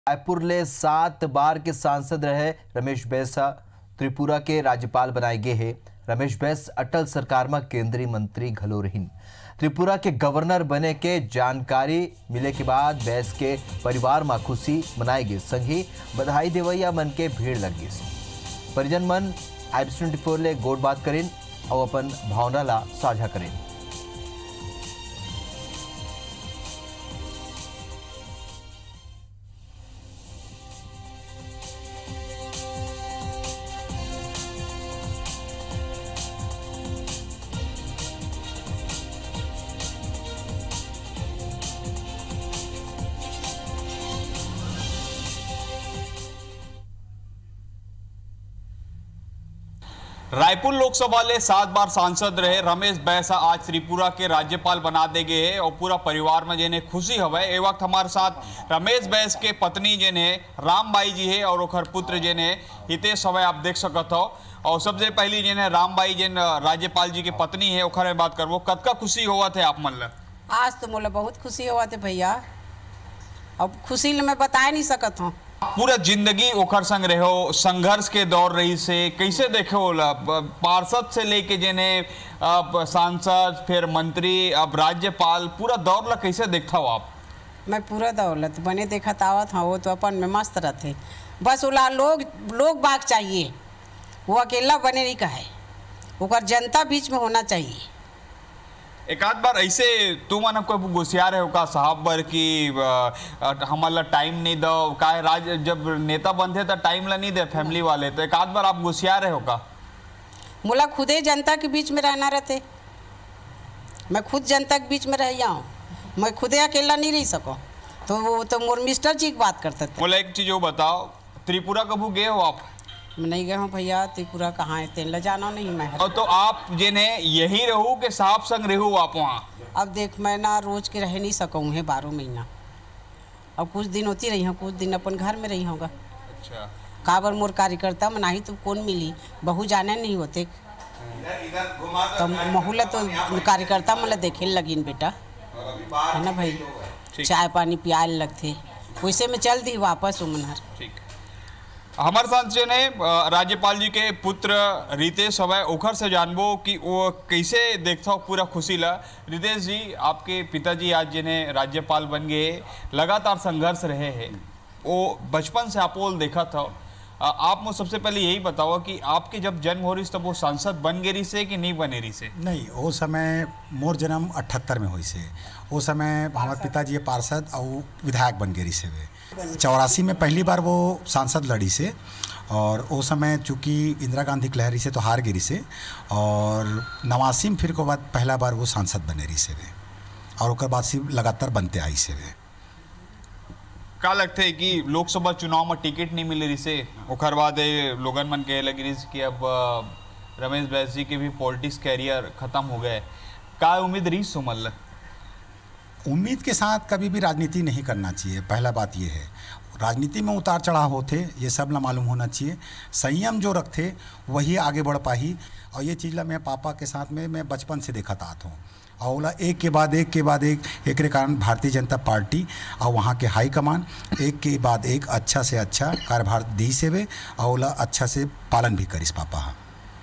रायपुर ले 7 बार के सांसद रहे रमेश बैस त्रिपुरा के राज्यपाल बनाए गए हैं। रमेश बैस अटल सरकार में केंद्रीय मंत्री घलो रहीन। त्रिपुरा के गवर्नर बने के जानकारी मिले के बाद बैस के परिवार में खुशी मनाई गई, संगी बधाई देवैया मन के भीड़ लगी। परिजन मन IB24 ले गोट बात करें और अपन भावना ला साझा करें। रायपुर लोकसभा ले 7 बार सांसद रहे रमेश बैस आज त्रिपुरा के राज्यपाल बना दे गए हैं और पूरा परिवार में जिन्हें खुशी हवे। ए वक्त हमारे साथ रमेश बैस के पत्नी जिन्हें राम बाई जी है और ओखर पुत्र जिन्हें हितेश हवे, आप देख सकत हो। और सबसे पहली जिन्हें राम बाई जिन राज्यपाल जी के पत्नी है ओखर में बात करबो, कतका खुशी हुआ थे आप मन ला? आज तो मोला बहुत खुशी हुआ थे भैया, अब खुशी मैं बता नहीं सकत हूँ। पूरा जिंदगी ओखर संग रहो, संघर्ष के दौर रही से कैसे देखे होला? पार्षद से लेके जिन्हें सांसद, फिर मंत्री, अब राज्यपाल, पूरा दौर ला कैसे देखता हो आप? मैं पूरा दौलत बने देखत आवत हूँ, वो तो अपन में मस्त रहते। बस उला लोग बाग चाहिए, वो अकेला बने नहीं कहे, ओकर जनता बीच में होना चाहिए। एक आध बार ऐसे तू मन कोई गुस्सियार है का साहब बर की हमारा टाइम नहीं दो का राज जब नेता बनते तो टाइम ला नहीं दे फैमिली वाले, तो एक आध बार आप गुस्सियार है का? मुला खुदे जनता के बीच में रहना रहते, मैं खुद जनता के बीच में रह हूँ, मैं खुदे अकेला नहीं रह सको, तो वो तो मोर मिस्टर जी की बात करते थे। बोला एक चीज वो बताओ, त्रिपुरा कबू गए हो आप? नहीं गए हूँ भैया, त्रिपुरा कहाँ है, तेन जाना नहीं मैं। और तो आप जिन्हें यही रहू के साहब संग रहू आप वहाँ? अब देख मैं ना रोज के रह नहीं सकूँ है 12 महीना, अब कुछ दिन होती रही हूँ, कुछ दिन अपन घर में रही होगा। अच्छा, काबर मोर कार्यकर्ता में नहीं तो कौन मिली, बहु जाने नहीं होते तो महूला तो कार्यकर्ता मतलब देखे लगिन बेटा है ना भाई, चाय पानी पियाल लगते, वैसे में चल दी वापस उमनहर। ठीक, हमारे साथ जो ने राज्यपाल जी के पुत्र रितेश हवे, ओखर से जानबो कि वो कैसे देखता हो पूरा खुशी ला। रितेश जी, आपके पिताजी आज जिन्हें राज्यपाल बन गए, लगातार संघर्ष रहे हैं, वो बचपन से आप देखा था। आप मुझे सबसे पहले यही बताओ कि आपके जब जन्म हो रही तब वो सांसद बन गई से कि नहीं बने रही से? नहीं, वो समय मोर जन्म 78 में हुई से, वो समय हमारे पिताजी पार्षद और विधायक बन गई से। 84 में पहली बार वो सांसद लड़ी से, और वो समय चूँकि इंदिरा गांधी की लहरी से तो हार गिरी से, और 89 में फिर के बाद पहला बार वो सांसद बने रही से, और उसके बाद से लगातार बनते आई से। क्या लगता है कि लोकसभा चुनाव में टिकट नहीं मिल रही से, ओखर बाद लोगन मन कहे लगी रही कि अब रमेश बैस जी के भी पॉलिटिक्स कैरियर खत्म हो गए, क्या उम्मीद रही सुमल? उम्मीद के साथ कभी भी राजनीति नहीं करना चाहिए। पहला बात ये है, राजनीति में उतार चढ़ाव होते, ये सब ना मालूम होना चाहिए। संयम जो रखते वही आगे बढ़ पाही, और ये चीज़ ला मैं पापा के साथ में मैं बचपन से देखा आता हूँ, और एक के बाद एक के कारण भारतीय जनता पार्टी और वहाँ के हाईकमान एक के बाद एक अच्छा से अच्छा कार्यभार दी से वे, और अच्छा से पालन भी करिस पापा।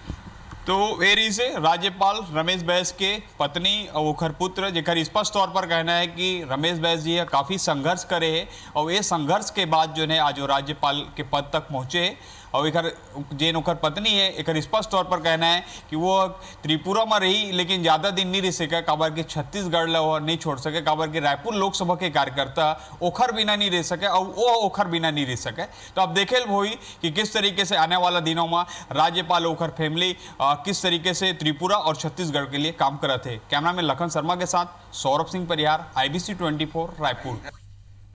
तो एरी से राज्यपाल रमेश बैस के पत्नी और ओखर पुत्र जेकर स्पष्ट तौर पर कहना है कि रमेश बैस जी काफ़ी संघर्ष करे है, और ये संघर्ष के बाद जो है आज वो राज्यपाल के पद तक पहुँचे। और एक जेन ओखर पत्नी है, एक स्पष्ट तौर पर कहना है कि वो त्रिपुरा में रही लेकिन ज़्यादा दिन नहीं रह सके, काबर के छत्तीसगढ़ ला वो नहीं छोड़ सके, काबर के रायपुर लोकसभा के कार्यकर्ता ओखर बिना नहीं रह सके और वो ओखर बिना नहीं रह सके। तो अब देखे हुई कि किस तरीके से आने वाला दिनों में राज्यपाल ओखर फैमिली किस तरीके से त्रिपुरा और छत्तीसगढ़ के लिए काम कर रहे थे। कैमरा में लखन शर्मा के साथ सौरभ सिंह परिहार, IBC24 रायपुर।